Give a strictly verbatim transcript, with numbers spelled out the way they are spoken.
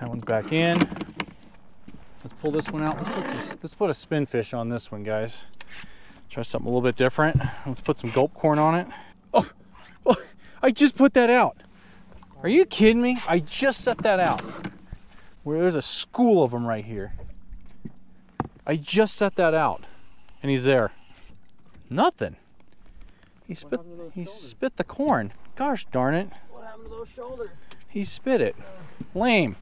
That one's back in. Let's pull this one out. Let's put some, let's put a spin fish on this one, guys. Try something a little bit different. Let's put some gulp corn on it. Oh, oh, I just put that out. Are you kidding me? I just set that out. Where there's a school of them right here. I just set that out, and he's there. Nothing. He spit. He spit the corn. Gosh darn it. What happened to those shoulders? He spit it. Lame.